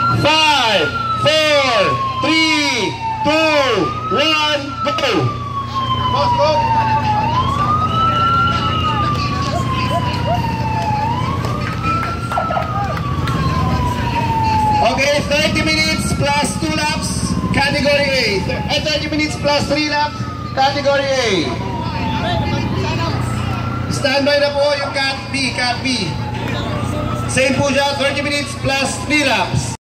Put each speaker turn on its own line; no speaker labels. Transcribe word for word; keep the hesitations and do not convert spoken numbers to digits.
five, four, three, two, one, go!
Boss, go!
Okay, thirty minutes plus two laps, category A. And thirty minutes plus three laps, category A. Standby na po yung Cat B, Cat B. Same po siya, thirty minutes plus three laps.